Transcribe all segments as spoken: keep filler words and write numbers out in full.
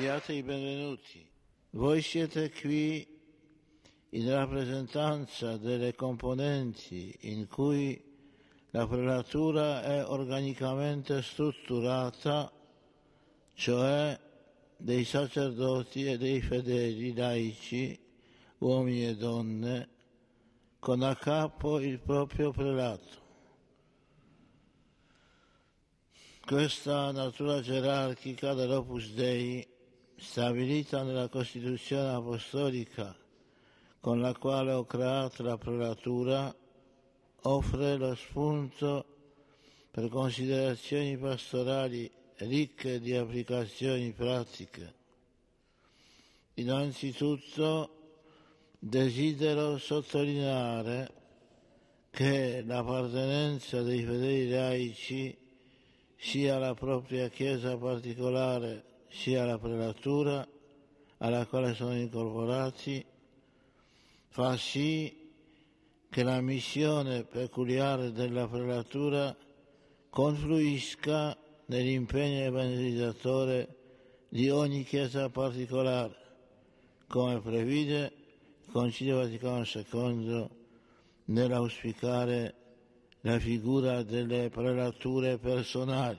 Siate i benvenuti. Voi siete qui in rappresentanza delle componenti in cui la prelatura è organicamente strutturata, cioè dei sacerdoti e dei fedeli laici, uomini e donne, con a capo il proprio prelato. Questa natura gerarchica dell'Opus Dei, stabilita nella Costituzione Apostolica con la quale ho creato la prelatura, offre lo spunto per considerazioni pastorali ricche di applicazioni pratiche. Innanzitutto desidero sottolineare che l'appartenenza dei fedeli laici sia alla propria Chiesa particolare, sia alla prelatura alla quale sono incorporati, fa sì che la missione peculiare della prelatura confluisca nell'impegno evangelizzatore di ogni Chiesa particolare, come prevede il Concilio Vaticano secondo nell'auspicare la figura delle prelature personali.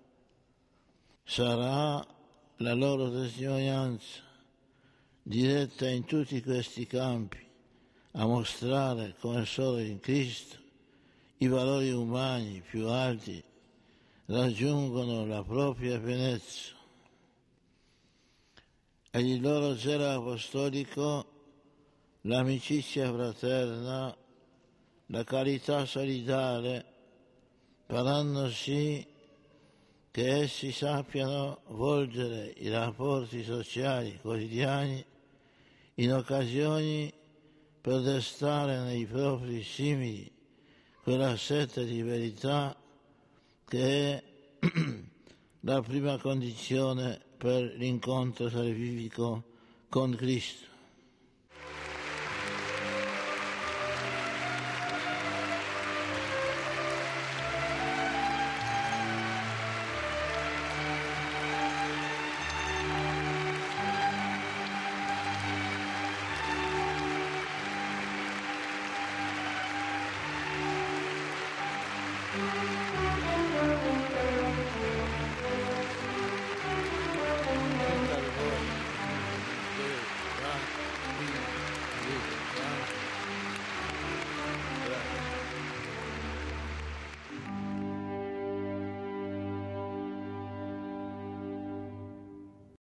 Sarà la loro testimonianza, diretta in tutti questi campi, a mostrare come solo in Cristo i valori umani più alti raggiungono la propria pienezza. E il loro zelo apostolico, l'amicizia fraterna, la carità solidale faranno sì che essi sappiano volgere i rapporti sociali quotidiani in occasioni per destare nei propri simili quella sete di verità che è la prima condizione per l'incontro salvifico con Cristo.